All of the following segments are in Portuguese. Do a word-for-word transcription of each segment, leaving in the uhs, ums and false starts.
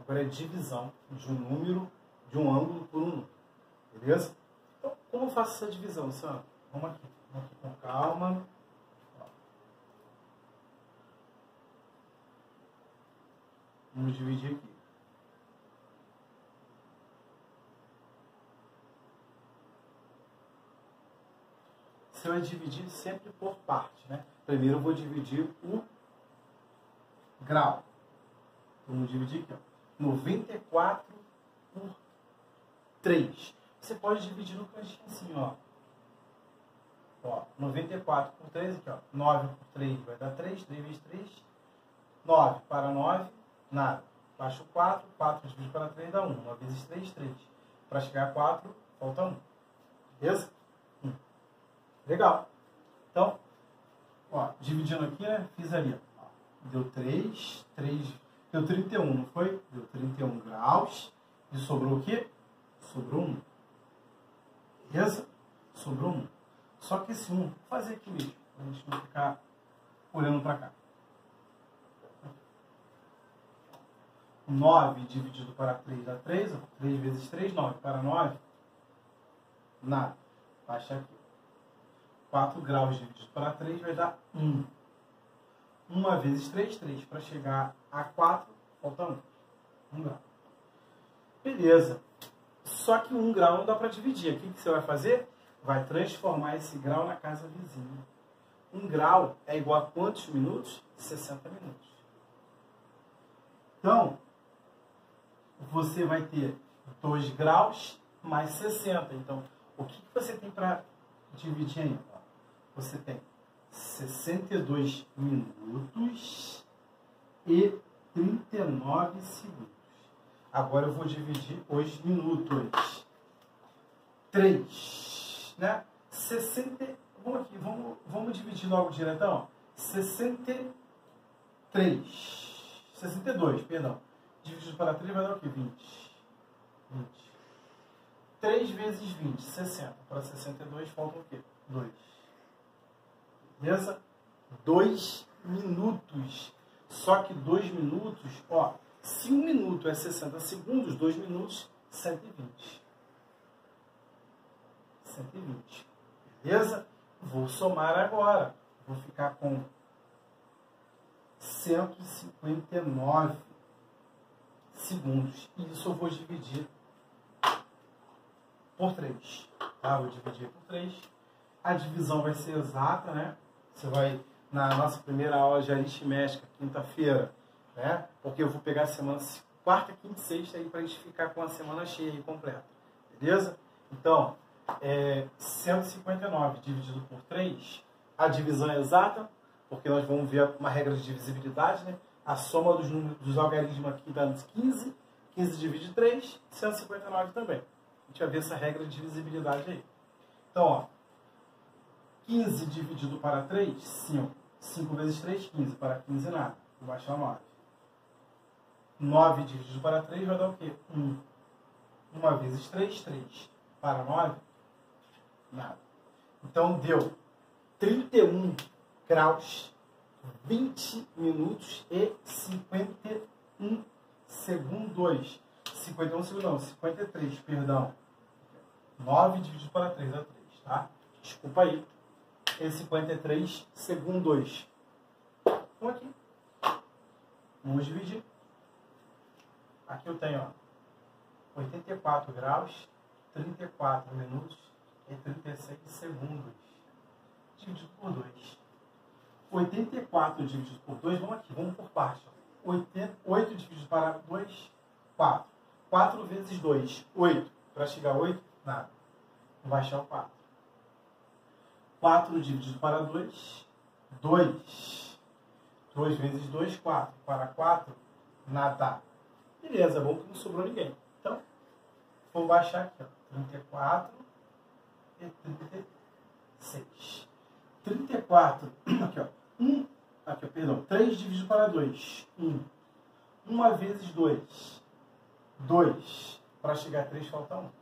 Agora é divisão de um número, de um ângulo por um número. Beleza? Então, como eu faço essa divisão, Sandro? Vamos aqui. Vamos aqui com calma. Vamos dividir aqui. Você vai dividir sempre por parte, né? Primeiro eu vou dividir o grau. Vamos dividir aqui, ó. noventa e quatro por três. Você pode dividir no cantinho assim, ó. Ó, noventa e quatro por três aqui, ó. nove por três vai dar três. três vezes três. nove para nove, nada. Baixa o quatro. quatro dividido para três dá um. uma vezes três, três. Para chegar a quatro, falta um. Beleza? um. Legal. Então, ó, dividindo aqui, né? Fiz ali, ó. Deu três. três. Deu trinta e um, não foi? Deu trinta e um graus. E sobrou o quê? Sobrou um. Beleza? Sobrou um. Só que esse um, vou fazer aqui mesmo, para a gente não ficar olhando para cá. nove dividido para três dá três. Ó. três vezes três, nove. Para nove, nada. Baixa aqui. quatro graus dividido para três vai dar um. um vezes três, três. Para chegar a quatro, falta um. um grau. Beleza. Só que um grau não dá para dividir. O que você vai fazer? Vai transformar esse grau na casa vizinha. Um grau é igual a quantos minutos? sessenta minutos. Então, você vai ter dois graus mais sessenta. Então, o que você tem para dividir aí? Você tem sessenta e dois minutos e trinta e nove segundos. Agora eu vou dividir os minutos. três, né? sessenta. Vamos aqui, vamos, vamos dividir logo diretão. sessenta e três. sessenta e dois, perdão. Dividido para três vai dar o quê? vinte. vinte. três vezes vinte, sessenta. Para sessenta e dois falta o quê? dois. Beleza? dois minutos. Só que dois minutos, ó, se um minuto é sessenta segundos, dois minutos, cento e vinte. cento e vinte. Beleza? Vou somar agora. Vou ficar com cento e cinquenta e nove segundos. E isso eu vou dividir por três. Tá? Vou dividir por três. A divisão vai ser exata, né? Você vai, na nossa primeira aula de aritmética, quinta-feira, né? Porque eu vou pegar a semana quarta, quinta e sexta aí para a gente ficar com a semana cheia e completa. Beleza? Então, é, cento e cinquenta e nove dividido por três, a divisão é exata, porque nós vamos ver uma regra de divisibilidade, né? A soma dos, números, dos algarismos aqui dá quinze. quinze divide três, cento e cinquenta e nove também. A gente vai ver essa regra de divisibilidade aí. Então, ó, quinze dividido para três, cinco. cinco vezes três, quinze. Para quinze, nada. Vou baixar nove. nove dividido para três vai dar o quê? um. um vezes três, três. Para nove, nada. Então, deu trinta e um graus, vinte minutos e cinquenta e um segundos. cinquenta e um segundos, não, cinquenta e três, perdão. nove dividido para três dá três, tá? Desculpa aí. E cinquenta e três segundos. Então aqui. Vamos dividir. Aqui eu tenho, ó, oitenta e quatro graus, trinta e quatro minutos e trinta e seis segundos. Dividido por dois. oitenta e quatro dividido por dois, vamos aqui, vamos por parte. oito dividido para dois, quatro. quatro vezes dois, oito. Para chegar a oito, nada. Vou baixar o quatro. quatro dividido para dois, dois. dois vezes dois, quatro. Para quatro, nada. Beleza, bom que não sobrou ninguém. Então, vou baixar aqui, ó, trinta e quatro e trinta e seis. trinta e quatro, aqui, ó, um, aqui, ó, perdão, três dividido para dois, um. um vezes dois, dois. Para chegar a três, falta um.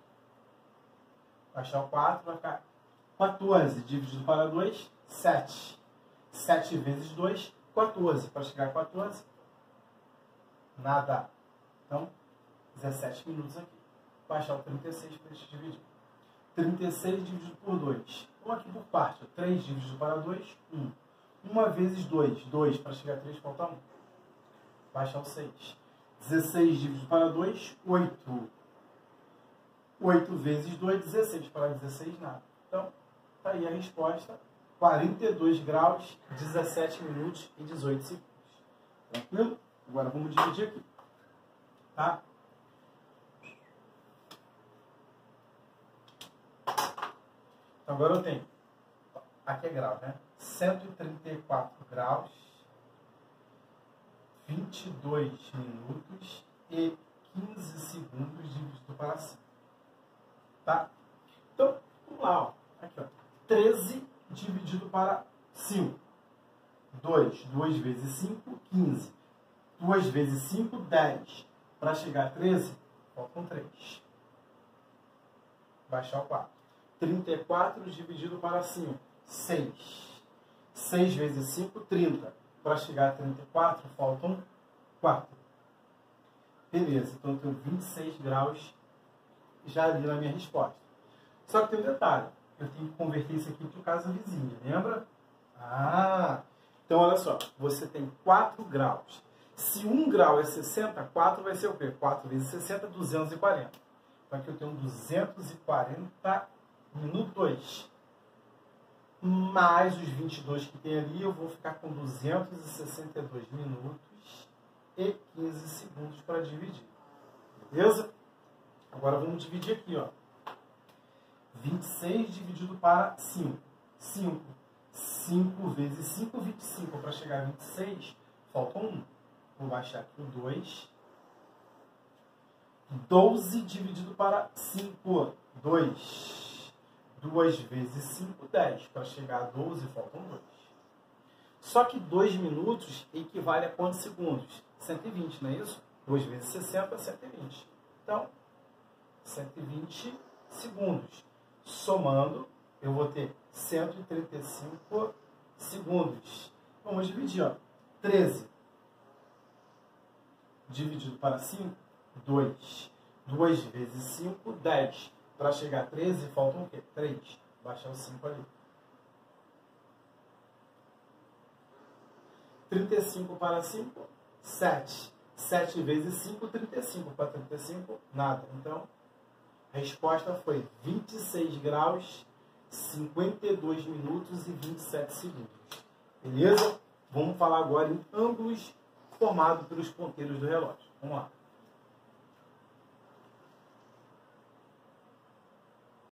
Baixar o quatro, vai ficar quatorze dividido para dois, sete. sete vezes dois, quatorze. Para chegar a quatorze, nada. Então, dezessete minutos aqui. Baixar o trinta e seis para gente dividir. trinta e seis dividido por dois. Vamos aqui por parte. três dividido para dois, um. uma vezes dois. dois para chegar a três, falta um. Baixar o seis. dezesseis dividido para dois, oito. oito vezes dois, dezesseis. Para dezesseis, nada. Então, tá aí a resposta. quarenta e dois graus, dezessete minutos e dezoito segundos. Tranquilo? Agora vamos dividir aqui. Tá? Então agora eu tenho, aqui é grau, né? cento e trinta e quatro graus, vinte e dois minutos e quinze segundos dividido para cinco. Tá? Então, vamos lá, ó. Aqui, ó. treze dividido para cinco. dois. duas vezes cinco, quinze. duas vezes cinco, dez. Para chegar a treze, faltam três. Baixar o quatro. trinta e quatro dividido para cinco, seis. seis vezes cinco, trinta. Para chegar a trinta e quatro, faltam quatro. Beleza, então eu tenho vinte e seis graus já ali na minha resposta. Só que tem um detalhe. Eu tenho que converter isso aqui para o caso vizinho, lembra? Ah, então olha só. Você tem quatro graus. Se um grau é sessenta, quatro vai ser o quê? quatro vezes sessenta, duzentos e quarenta. Então aqui eu tenho duzentos e quarenta minutos. Mais os vinte e dois que tem ali, eu vou ficar com duzentos e sessenta e dois minutos e quinze segundos para dividir. Beleza? Agora vamos dividir aqui, ó. vinte e seis dividido para cinco. cinco. cinco vezes cinco, vinte e cinco. Para chegar a vinte e seis, falta um. Vou baixar aqui o dois. doze dividido para cinco. dois. duas vezes cinco, dez. Para chegar a doze, faltam dois. Só que dois minutos equivale a quantos segundos? cento e vinte, não é isso? dois vezes sessenta, cento e vinte. Então, cento e vinte segundos. Somando, eu vou ter cento e trinta e cinco segundos. Vamos dividir, ó. treze dividido para cinco, dois. duas vezes cinco, dez. Para chegar a treze, faltam o quê? três. Baixar o cinco ali. trinta e cinco para cinco, sete. sete vezes cinco, trinta e cinco. Para trinta e cinco, nada. Então, a resposta foi vinte e seis graus, cinquenta e dois minutos e vinte e sete segundos. Beleza? Vamos falar agora em ângulos formados pelos ponteiros do relógio. Vamos lá.